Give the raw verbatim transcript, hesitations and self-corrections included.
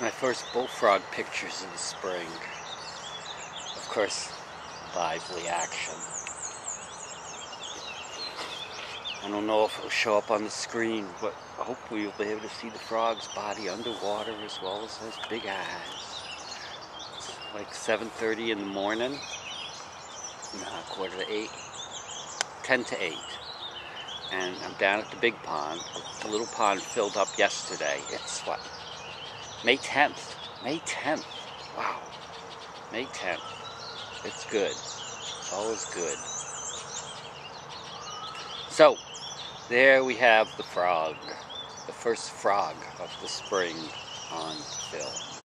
My first bullfrog pictures in the spring. Of course, lively action. I don't know if it'll show up on the screen, but hopefully you'll be able to see the frog's body underwater as well as his big eyes. It's like seven thirty in the morning, uh, quarter to eight, ten to eight. And I'm down at the big pond. The little pond filled up yesterday. It's what? May tenth. May tenth. Wow. May tenth. It's good. All is good. So, there we have the frog. The first frog of the spring on film.